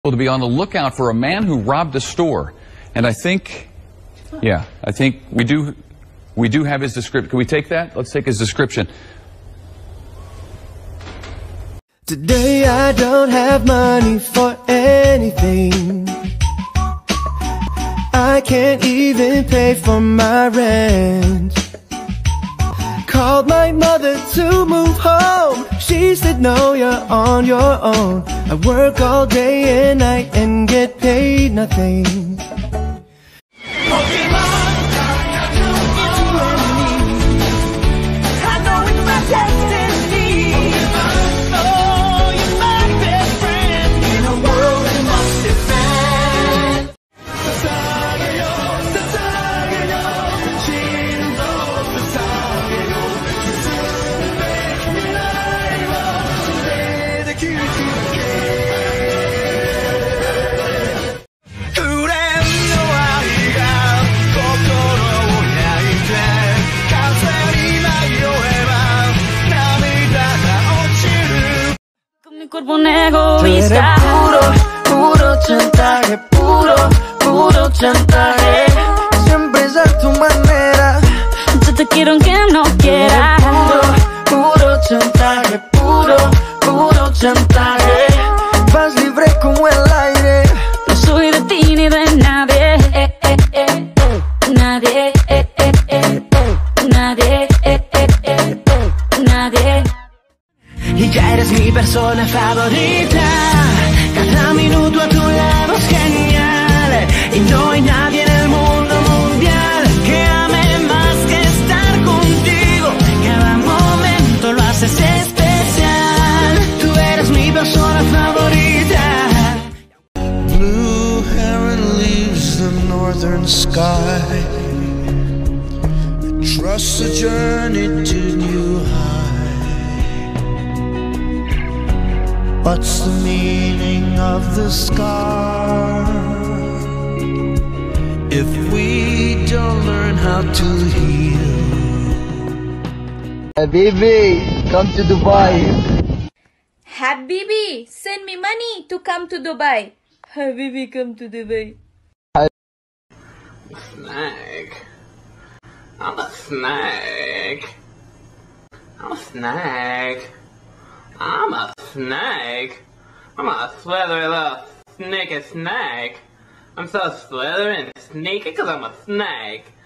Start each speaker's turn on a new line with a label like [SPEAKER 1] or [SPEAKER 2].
[SPEAKER 1] To be on the lookout for a man who robbed a store. And I think we do have his description. Can we take that? Let's take his description.
[SPEAKER 2] Today I don't have money for anything. I can't even pay for my rent. Called my mother to move home. She said no, you're on your own. I work all day and night and get paid nothing.
[SPEAKER 3] Mi cuerpo un egoísta.
[SPEAKER 2] Puro chantaje, puro chantaje. Siempre es a tu manera.
[SPEAKER 3] Yo te quiero aunque no quiera.
[SPEAKER 2] Puro chantaje, puro chantaje. Vas libre como el aire.
[SPEAKER 3] No soy de ti ni de nadie. Nadie. Nadie. Nadie.
[SPEAKER 2] Y ya eres mi persona favorita. Cada minuto a tu lado es genial. Y no hay nadie en el mundo mundial que ame más que estar contigo. Cada momento lo haces especial. Tú eres mi persona favorita. Blue heron leaves the northern sky. Trust the journey to new heights. What's the meaning of the scar if we don't learn how to heal?
[SPEAKER 4] Habibi, come to Dubai.
[SPEAKER 5] Habibi, send me money to come to Dubai. Habibi, come to Dubai.
[SPEAKER 6] Snake. I'm a snake. I'm a snake. I'm a snake. I'm a slithery little sneaky snake. I'm so slithery and sneaky because I'm a snake.